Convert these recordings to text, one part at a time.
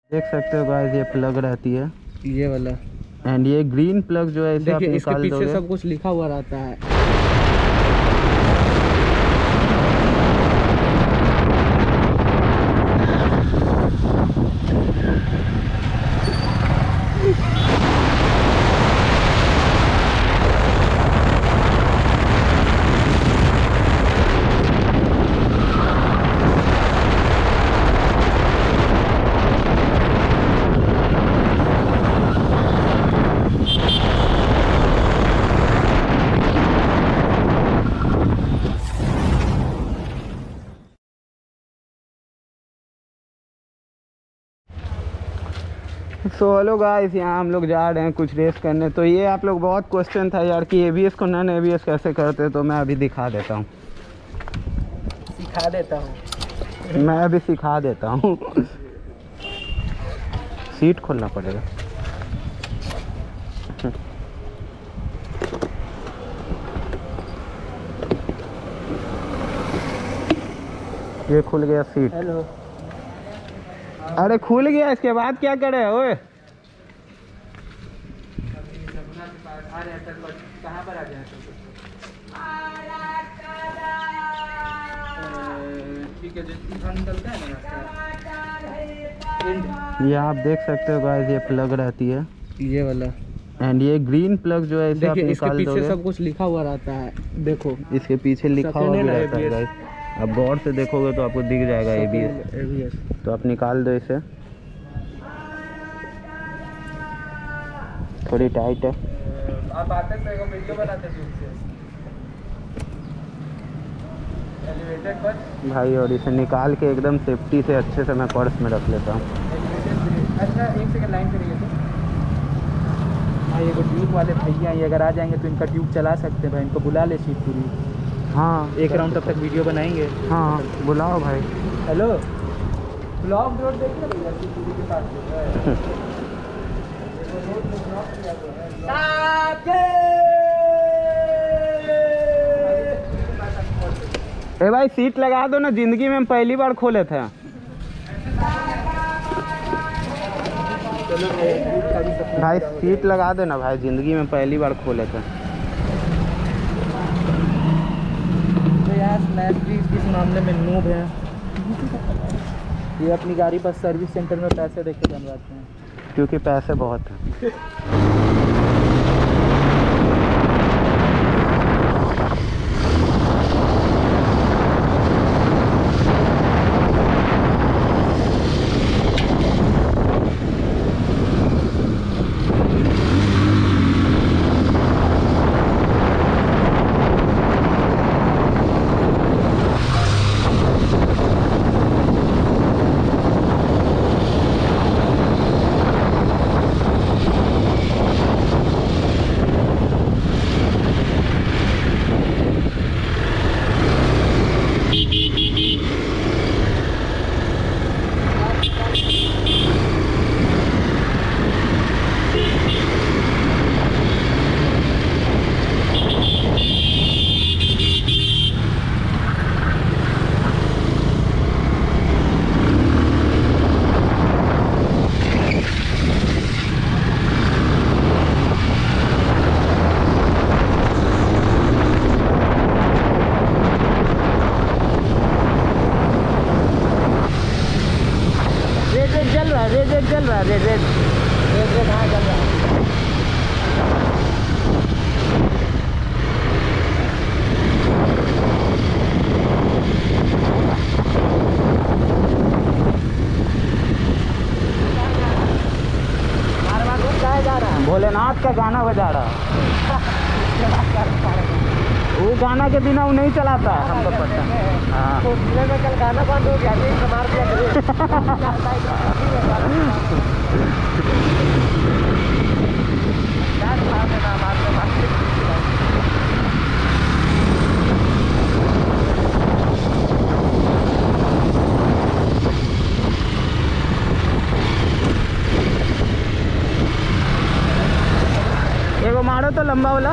देख सकते हो गाइस, ये प्लग रहती है, ये वाला। एंड ये ग्रीन प्लग जो है इसे आप देखिए इसके निकाल पीछे दोगे। सब कुछ लिखा हुआ रहता है। सो हेलो गाइस, यहाँ हम लोग जा रहे हैं कुछ रेस करने। तो ये आप लोग बहुत क्वेश्चन था यार कि एबीएस को नॉन एबीएस कैसे करते, तो मैं अभी दिखा देता हूँ, सिखा देता हूँ। मैं अभी सिखा देता हूँ। सीट खोलना पड़ेगा। ये खुल गया सीट। हेलो। अरे खुल गया, इसके बाद क्या करे ओए? कहाँ पर आ जाए? ठीक है, जो निकलता है ना। ये आप देख सकते हो गाइस, ये प्लग रहती है, ये वाला। एंड ये ग्रीन प्लग जो है इसे आप देखिए इसके निकाल पीछे दोगे। सब कुछ लिखा हुआ रहता है। देखो इसके पीछे लिखा हुआ भी रहता है गाइस, अब गौर से देखोगे तो आपको दिख जाएगा एबीएस। तो आप निकाल दो इसे, थोड़ी टाइट है। आप आते थे वीडियो बनाते थे उससे एलिवेटेड बस भाई, और इसे निकाल के एकदम सेफ्टी से अच्छे से मैं पर्स में रख लेता हूँ। अच्छा, एक सेकंड लाइन पे रहिए। तो हाँ, ये ट्यूब वाले भैया ये अगर आ जाएंगे तो इनका ट्यूब चला सकते हैं भाई, इनको बुला ले शिवपुरी। हाँ, एक राउंड तब तक वीडियो बनाएंगे। हाँ बुलाओ भाई। हेलो, ब्लॉक रोड देखिए भैया, शिवपुरी के पास जो है। ए भाई, सीट लगा दो ना, जिंदगी में हम पहली बार खोले थे। भाई सीट लगा दो ना भाई, जिंदगी में पहली बार खोले थे। तो यार स्नैप भी इस मामले में नूब है। ये अपनी गाड़ी पर सर्विस सेंटर में पैसे देख के बनवाते हैं, क्योंकि पैसे बहुत हैं। भोलेनाथ का गाना बजा रहा। वो गाना के बिना वो नहीं चलाता हमको पता। हाँ, कल गाना बंद हो गया, मार दिया। एगो मारो तो लंबा वाला।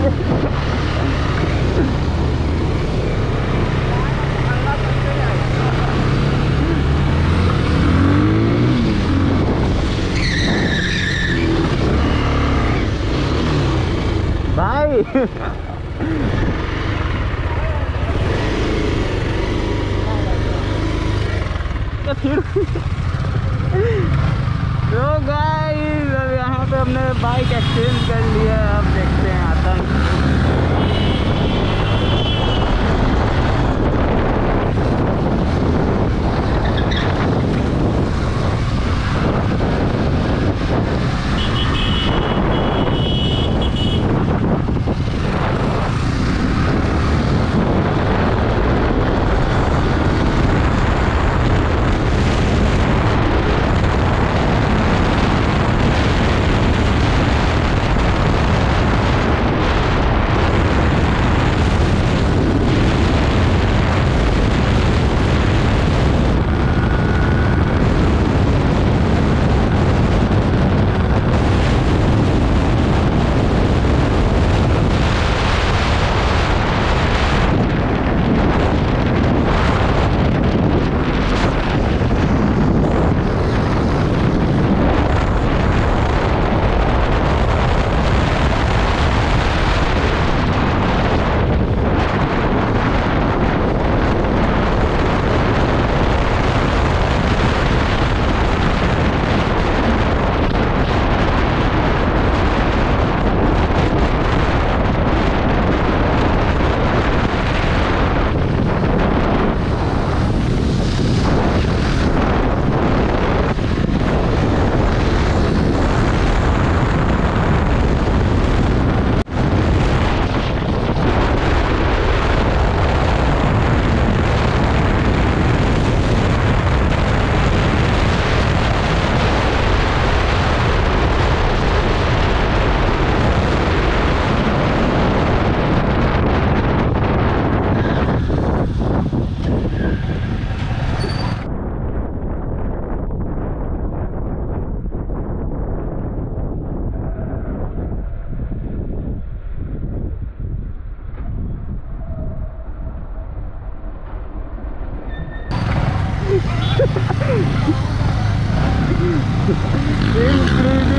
भाई फिर तो गाइस अब यहाँ पे हमने बाइक एक्सचेंज कर लिया है। अब देखते हैं आता है